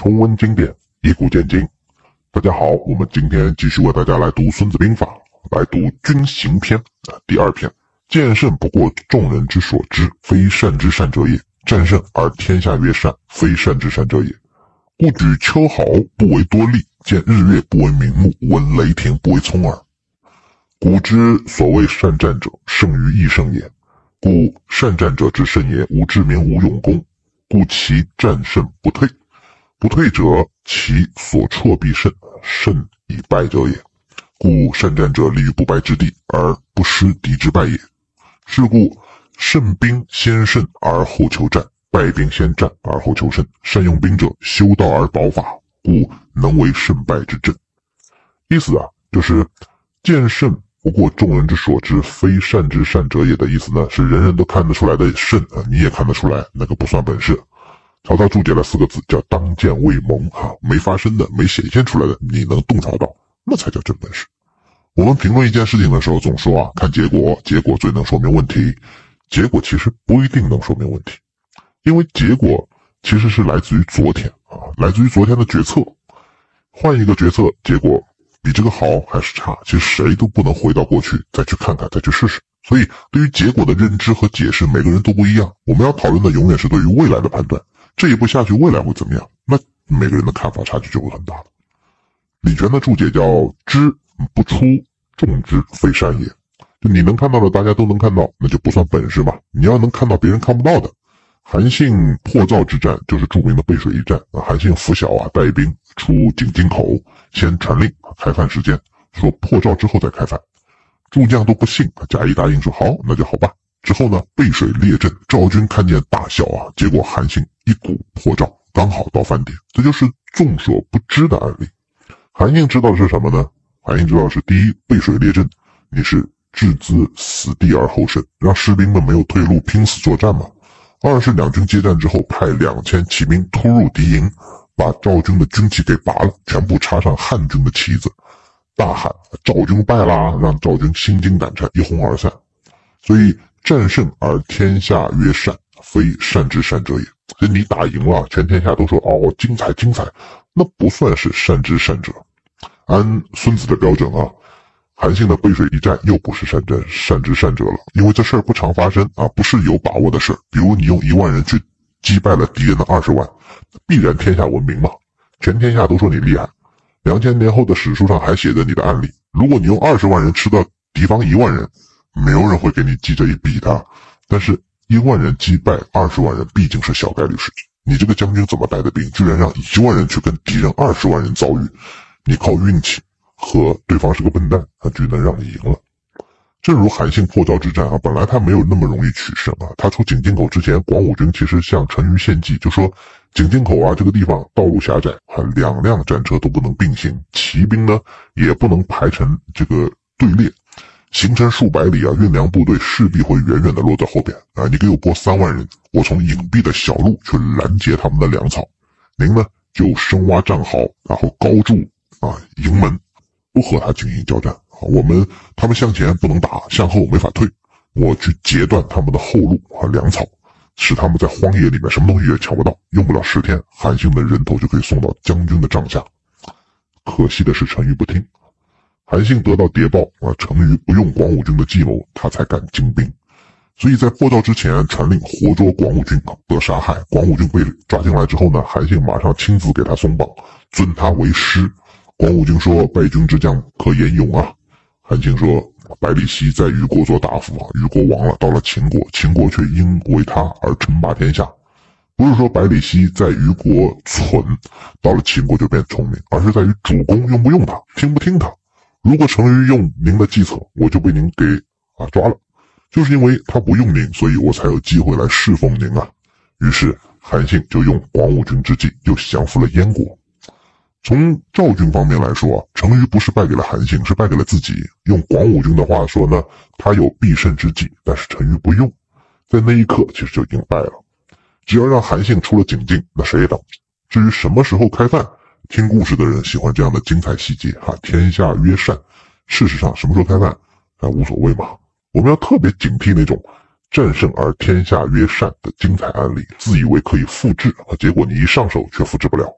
重温经典，一古见今。大家好，我们今天继续为大家来读《孙子兵法》，来读军行篇第二篇。剑圣不过众人之所知，非善之善者也。战胜而天下曰善，非善之善者也。故举秋毫不为多利，见日月不为明目，闻雷霆不为聪耳。古之所谓善战者，胜于易胜也。故善战者之胜也，无智明无勇功，故其战胜不退。不退者，其所挫必胜，胜以败者也。故善战者立于不败之地，而不失敌之败也。是故胜兵先胜而后求战，败兵先战而后求胜。善用兵者，修道而保法，故能为胜败之正。意思就是剑圣不过众人之所知，非善之善者也的意思呢，是人人都看得出来的胜你也看得出来，那个不算本事。曹操注解了4个字，叫当剑未萌没发生的，没显现出来的，你能洞察到，那才叫真本事。我们评论一件事情的时候总说看结果，结果最能说明问题。结果其实不一定能说明问题，因为结果其实是来自于昨天来自于昨天的决策。换一个决策，结果比这个好还是差，其实谁都不能回到过去再去看看，再去试试。所以对于结果的认知和解释，每个人都不一样。我们要讨论的永远是对于未来的判断，这一步下去未来会怎么样，那每个人的看法差距就会很大了。李全的注解叫知不出众之非善也，就你能看到的大家都能看到，那就不算本事嘛。你要能看到别人看不到的。韩信破赵之战就是著名的背水一战韩信拂晓带兵出井津口，先传令开饭时间，说破赵之后再开饭。诸将都不信，贾谊答应说好，那就好吧。之后呢，背水列阵，赵军看见大笑结果韩信一鼓破赵，刚好到饭点。这就是众所不知的案例。韩信知道的是什么呢？韩信知道的是，第一，背水列阵，你是置之死地而后生，让士兵们没有退路，拼死作战嘛。二是两军接战之后，派2000骑兵突入敌营，把赵军的军旗给拔了，全部插上汉军的旗子，大喊赵军败啦，让赵军心惊胆战，一哄而散。所以战胜而天下曰善，非善之善者也。所以你打赢了，全天下都说精彩精彩，那不算是善之善者。按孙子的标准韩信的背水一战又不是善之善者了，因为这事儿不常发生不是有把握的事。比如你用1万人去击败了敌人的20万，必然天下闻名嘛，全天下都说你厉害。2000年后的史书上还写着你的案例，如果你用20万人吃到敌方1万人，没有人会给你记这一笔的。但是1万人击败20万人毕竟是小概率事情，你这个将军怎么带的兵，居然让1万人去跟敌人20万人遭遇，你靠运气和对方是个笨蛋居然让你赢了。正如韩信破赵之战本来他没有那么容易取胜他出井津口之前，广武军其实向陈馀献计，就说井津口这个地方道路狭窄2辆战车都不能并行，骑兵呢也不能排成这个队列，行程数百里运粮部队势必会远远的落在后边你给我拨3万人，我从隐蔽的小路去拦截他们的粮草，您呢就深挖战壕，然后高筑营门，不和他进行交战。他们向前不能打，向后没法退，我去截断他们的后路粮草，使他们在荒野里面什么东西也抢不到，用不了10天，韩信的人头就可以送到将军的帐下。可惜的是陈馀不听，韩信得到谍报陈馀不用广武军的计谋，他才敢进兵。所以在破赵之前传令活捉广武军，不得杀害。广武军被抓进来之后呢，韩信马上亲自给他松绑，尊他为师。广武军说败军之将可言勇韩信说百里奚在虞国做大夫虞国亡了，到了秦国，秦国却因为他而称霸天下。不是说百里奚在虞国蠢，到了秦国就变聪明，而是在于主公用不用他，听不听他。如果陈馀用您的计策，我就被您给抓了，就是因为他不用您，所以我才有机会来侍奉您于是韩信就用广武军之计，又降服了燕国。从赵军方面来说陈馀不是败给了韩信，是败给了自己。用广武军的话说呢，他有必胜之计，但是陈馀不用，在那一刻其实就已经败了。只要让韩信出了井陉，那谁也挡不住。至于什么时候开饭，听故事的人喜欢这样的精彩细节天下曰善，事实上什么时候开饭无所谓嘛。我们要特别警惕那种战胜而天下曰善的精彩案例，自以为可以复制结果你一上手却复制不了。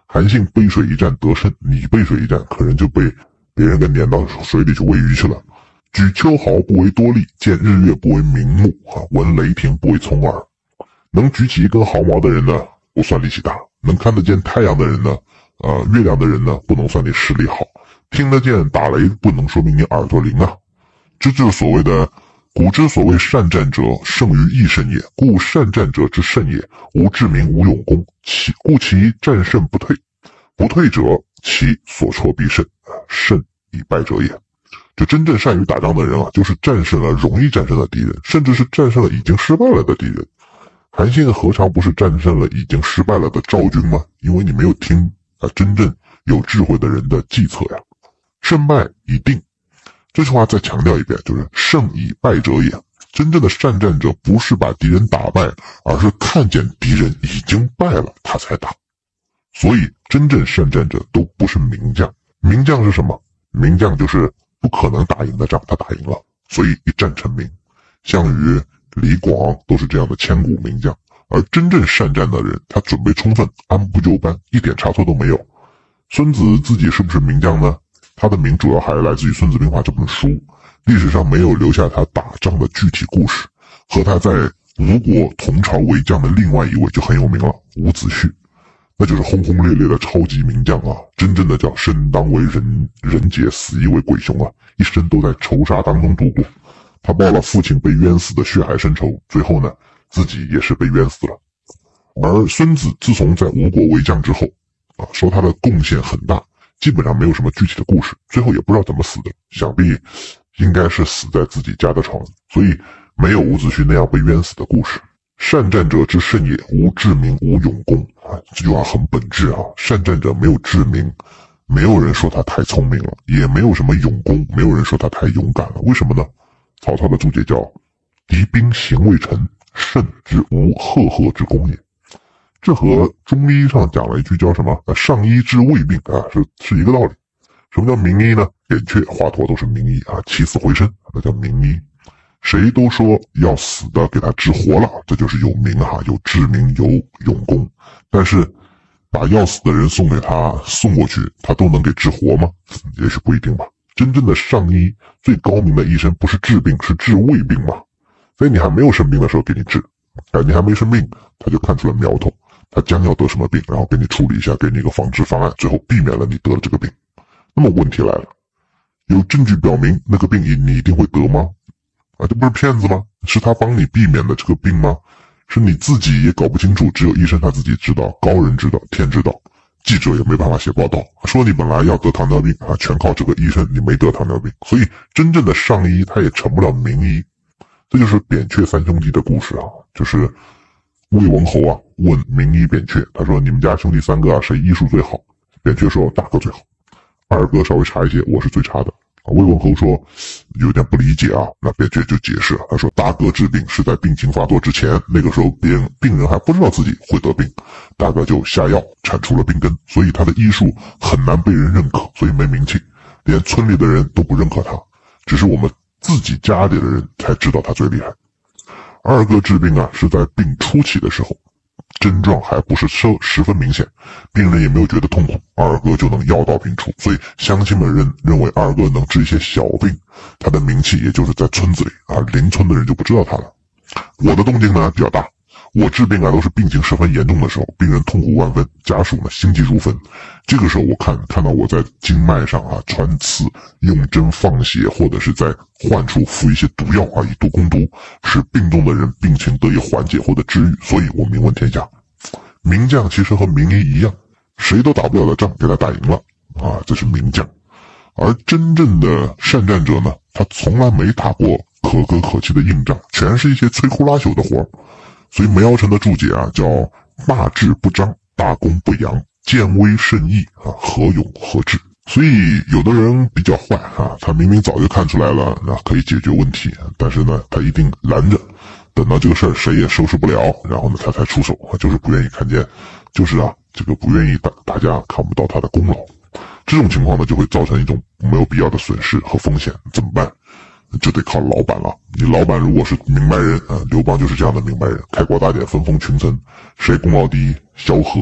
韩信背水一战得胜，你背水一战可能就被别人给撵到水里去喂鱼去了。举秋毫不为多力，见日月不为明目，闻雷霆不为聪耳。能举起一根毫毛的人呢，不算力气大；能看得见太阳的人呢，月亮的人呢，不能算你视力好；听得见打雷，不能说明你耳朵灵啊。这就是所谓的古之所谓善战者，胜于易胜也。故善战者之胜也，无智明，无勇功，故其战胜不退。不退者，其所挫必胜，胜以败者也。就真正善于打仗的人啊，就是战胜了容易战胜的敌人，甚至是战胜了已经失败了的敌人。韩信何尝不是战胜了已经失败了的赵军吗？因为你没有听真正有智慧的人的计策呀。胜败已定，这句话再强调一遍，就是胜以败者也。真正的善战者不是把敌人打败，而是看见敌人已经败了他才打。所以真正善战者都不是名将。名将是什么？名将就是不可能打赢的仗他打赢了，所以一战成名。项羽、李广都是这样的千古名将。而真正善战的人，他准备充分，按部就班，一点差错都没有。孙子自己是不是名将呢？他的名主要还来自于《孙子兵法》这本书，历史上没有留下他打仗的具体故事。和他在吴国同朝为将的另外一位就很有名了，伍子胥，那就是轰轰烈烈的超级名将啊！真正的叫生当为人杰，死亦为鬼雄啊！一生都在仇杀当中度过。他报了父亲被冤死的血海深仇，最后呢，自己也是被冤死了。而孙子自从在吴国为将之后说他的贡献很大，基本上没有什么具体的故事，最后也不知道怎么死的，想必应该是死在自己家的床，所以没有伍子胥那样被冤死的故事。善战者之胜也，无智明，无勇功。这句话很本质啊！善战者没有智明，没有人说他太聪明了，也没有什么勇功，没有人说他太勇敢了。为什么呢？曹操的注解叫敌兵行未成，胜之无赫赫之功也。这和中医上讲了一句叫什么上医治未病是一个道理。什么叫名医呢？扁鹊、华佗都是名医起死回生，那叫名医。谁都说要死的给他治活了，这就是有名有智明，有勇功。但是把要死的人送过去，他都能给治活吗？也许不一定吧。真正的上医，最高明的医生不是治病，是治未病嘛。在你还没有生病的时候给你治，你还没生病，他就看出了苗头，他将要得什么病，然后给你处理一下，给你一个防治方案，最后避免了你得了这个病。那么问题来了，有证据表明那个病你一定会得吗？这不是骗子吗？是他帮你避免的这个病吗？是你自己也搞不清楚，只有医生他自己知道，高人知道，天知道，记者也没办法写报道，说你本来要得糖尿病全靠这个医生，你没得糖尿病。所以真正的上医他也成不了名医。这就是扁鹊三兄弟的故事就是魏文侯问名医扁鹊，他说你们家兄弟三个谁医术最好？扁鹊说大哥最好，二哥稍微差一些，我是最差的。魏文侯说有点不理解那扁鹊就解释了，他说大哥治病是在病情发作之前，那个时候病人还不知道自己会得病，大哥就下药铲除了病根，所以他的医术很难被人认可，所以没名气，连村里的人都不认可他，只是我们自己家里的人才知道他最厉害。二哥治病是在病初期的时候，症状还不是十分明显，病人也没有觉得痛苦，二哥就能药到病除，所以乡亲们认为二哥能治一些小病，他的名气也就是在村子里邻村的人就不知道他了。我的动静呢比较大，我治病都是病情十分严重的时候，病人痛苦万分，家属呢心急如焚，这个时候我看到我在经脉上穿刺、用针放血，或者是在患处服一些毒药以毒攻毒，使病重的人病情得以缓解或者治愈，所以我名闻天下。名将其实和名医一样，谁都打不了的仗给他打赢了这是名将。而真正的善战者呢，他从来没打过可歌可泣的硬仗，全是一些摧枯拉朽的活。所以梅尧臣的注解叫大智不彰，大功不扬，见微胜义何勇何智。所以有的人比较坏他明明早就看出来了可以解决问题，但是呢他一定拦着，等到这个事儿谁也收拾不了，然后呢他才出手，就是不愿意看见，就是这个不愿意大家看不到他的功劳。这种情况呢就会造成一种没有必要的损失和风险，怎么办？就得靠老板了。你老板如果是明白人刘邦就是这样的明白人，开国大典分封群臣，谁功劳第一萧何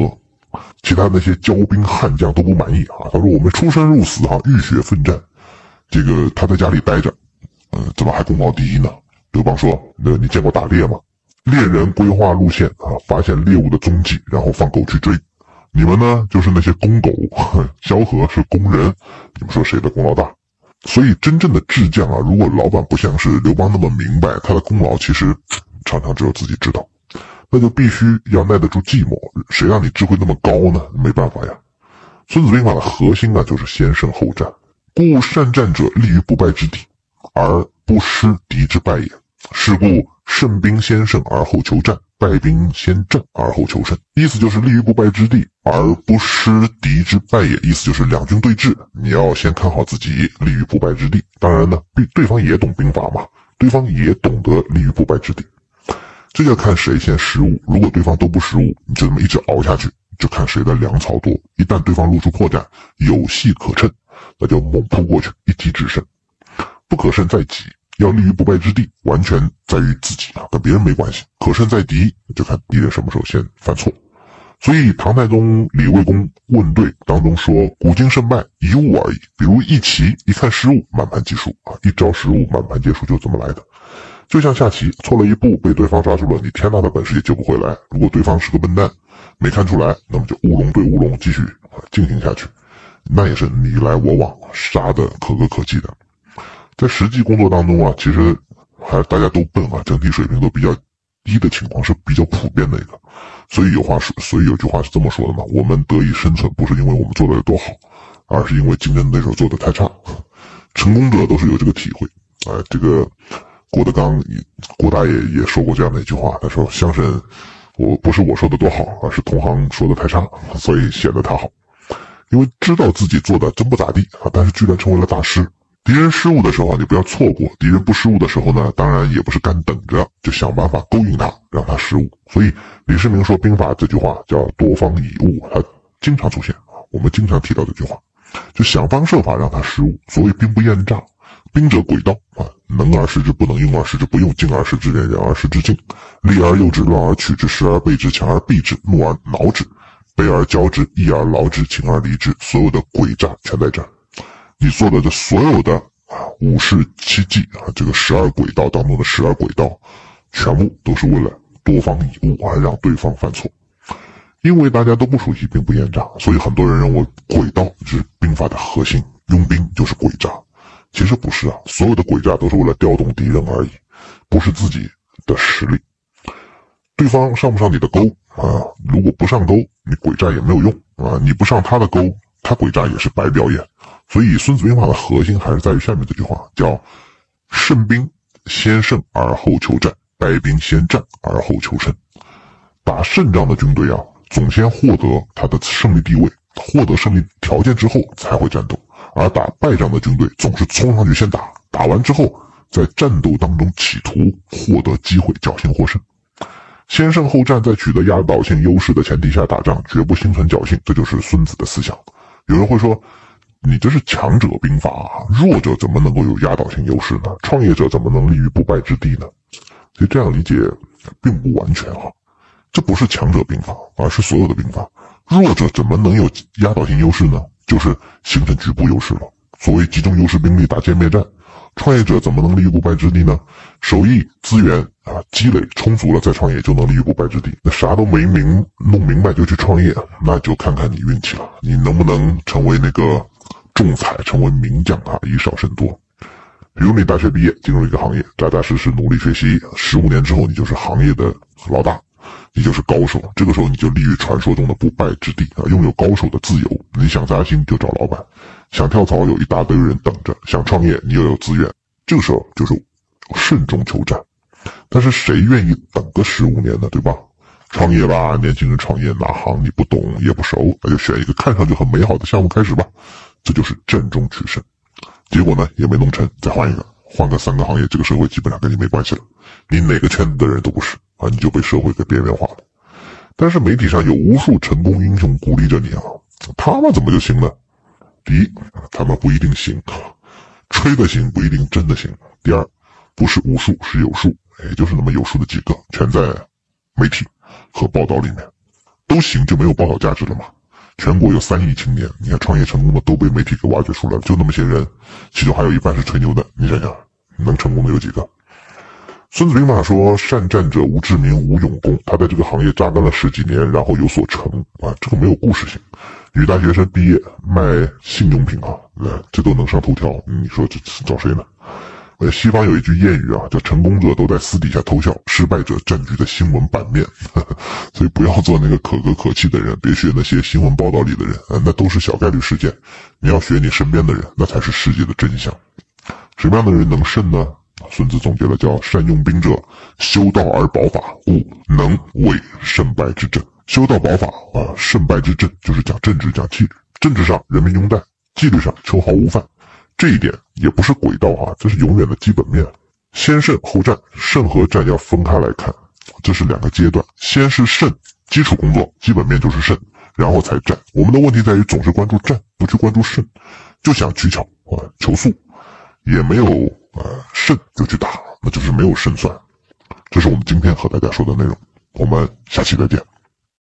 其他那些骄兵悍将都不满意啊。他说我们出生入死啊，浴血奋战，这个他在家里待着，怎么还功劳第一呢？刘邦说，你见过打猎吗？猎人规划路线啊，发现猎物的踪迹，然后放狗去追。你们呢，就是那些公狗，萧何是工人，你们说谁的功劳大？所以真正的智将啊，如果老板不像是刘邦那么明白，他的功劳其实常常只有自己知道，那就必须要耐得住寂寞。谁让你智慧那么高呢？没办法呀。孙子兵法的核心啊，就是先胜后战。故善战者立于不败之地，而不失敌之败也。是故胜兵先胜而后求战，败兵先战而后求胜。意思就是立于不败之地，而不失敌之败也。意思就是两军对峙，你要先看好自己立于不败之地。当然呢，对方也懂兵法嘛，对方也懂得立于不败之地。这就要看谁先失误。如果对方都不失误，你就这么一直熬下去，就看谁的粮草多。一旦对方露出破绽，有戏可乘，那就猛扑过去，一击制胜。不可胜在己，要立于不败之地，完全在于自己啊，跟别人没关系。可胜在敌，就看敌人什么时候先犯错。所以唐太宗李卫公问对当中说，古今胜败一物而已。比如一棋，一看失误，满盘计数啊，一招失误，满盘皆输，就这么来的。就像下棋，错了一步被对方抓住了，你天大的本事也救不回来。如果对方是个笨蛋，没看出来，那么就乌龙对乌龙，继续进行下去，那也是你来我往，杀的可歌可泣的。在实际工作当中啊，其实还是大家都笨啊，整体水平都比较低的情况是比较普遍的一个。所以有句话是这么说的嘛，我们得以生存不是因为我们做的有多好，而是因为竞争对手做的太差。成功者都是有这个体会。这个郭德纲郭大爷也说过这样的一句话，他说相声不是我说的多好，而是同行说的太差，所以显得他好。因为知道自己做的真不咋地啊，但是居然成为了大师。敌人失误的时候啊，你不要错过；敌人不失误的时候呢，当然也不是干等着，就想办法勾引他，让他失误。所以李世民说兵法这句话叫多方以误，他经常出现啊，我们经常提到这句话，就想方设法让他失误。所谓兵不厌诈，兵者诡道啊，能而示之，不能；用而示之，不用；敬而示之，忍而示之，敬；利而诱之，乱而取之，失而备之，强而避之，怒而挠之，卑而骄之，义而劳之，情而离之。所有的诡诈全在这儿。你做的这所有的武士七计啊，这个12诡道当中的12诡道，全部都是为了多方以误而让对方犯错。因为大家都不熟悉兵不厌诈，所以很多人认为诡道是兵法的核心，用兵就是诡诈。其实不是啊，所有的诡诈都是为了调动敌人而已，不是自己的实力。对方上不上你的钩啊？如果不上钩，你诡诈也没有用啊！你不上他的钩，他诡诈也是白表演。所以孙子兵法的核心还是在于下面这句话，叫胜兵先胜而后求战，败兵先战而后求胜。打胜仗的军队啊，总先获得他的胜利地位，获得胜利条件之后才会战斗。而打败仗的军队总是冲上去先打，打完之后在战斗当中企图获得机会，侥幸获胜。先胜后战，在取得压倒性优势的前提下打仗，绝不心存侥幸，这就是孙子的思想。有人会说，你这是强者兵法啊，弱者怎么能够有压倒性优势呢？创业者怎么能立于不败之地呢？其实这样理解并不完全啊，这不是强者兵法，而是所有的兵法。弱者怎么能有压倒性优势呢？就是形成局部优势了。所谓集中优势兵力打歼灭战，创业者怎么能立于不败之地呢？手艺资源积累充足了再创业就能立于不败之地。那啥都没弄明白就去创业，那就看看你运气了，你能不能成为那个重彩，成为名将啊，以少胜多。比如你大学毕业进入一个行业，扎扎实实努力学习，15年之后你就是行业的老大，你就是高手。这个时候你就立于传说中的不败之地啊，拥有高手的自由。你想加薪就找老板，想跳槽有一大堆人等着，想创业你又有资源。这个时候就是慎重求战。但是谁愿意等个15年呢，对吧？创业吧，年轻人创业哪行你不懂也不熟，那就选一个看上去很美好的项目开始吧。这就是战中取胜。结果呢也没弄成，再换一个，换个3个行业，这个社会基本上跟你没关系了，你哪个圈子的人都不是啊，你就被社会给边缘化了。但是媒体上有无数成功英雄鼓励着你啊，他们怎么就行呢？第一，他们不一定行，吹的行不一定真的行。第二，不是无数是有数，也就是那么有数的几个，全在媒体和报道里面。 都行就没有报道价值了嘛。全国有3亿青年，你看创业成功的都被媒体给挖掘出来了，就那么些人，其中还有一半是吹牛的，你想想能成功的有几个？孙子兵法说善战者无智名无勇功，他在这个行业扎根了10几年，然后有所成啊，这个没有故事性。女大学生毕业卖性用品啊，这都能上头条，你说这找谁呢？西方有一句谚语啊，叫成功者都在私底下偷笑，失败者占据在新闻版面。所以不要做那个可歌可泣的人，别学那些新闻报道里的人，那都是小概率事件。你要学你身边的人，那才是世界的真相。什么样的人能胜呢？孙子总结了叫善用兵者，修道而保法，故能为胜败之政。修道保法啊，胜败之政就是讲政治讲纪律，政治上人民拥戴，纪律上秋毫无犯。这一点也不是轨道啊，这是永远的基本面。先胜后战，胜和战要分开来看，这是2个阶段。先是胜，基础工作基本面就是胜，然后才战。我们的问题在于总是关注战，不去关注胜，就想取巧求速，也没有胜就去打，那就是没有胜算。这是我们今天和大家说的内容，我们下期再见。